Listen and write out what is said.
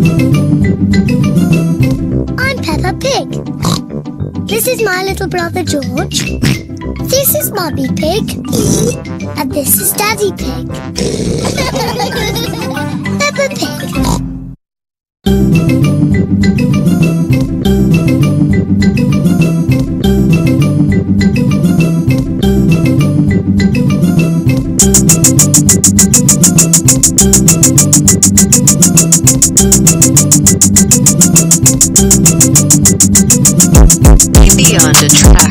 I'm Peppa Pig. This is my little brother George. This is Mummy Pig. And this is Daddy Pig. Peppa Pig. Be on the track.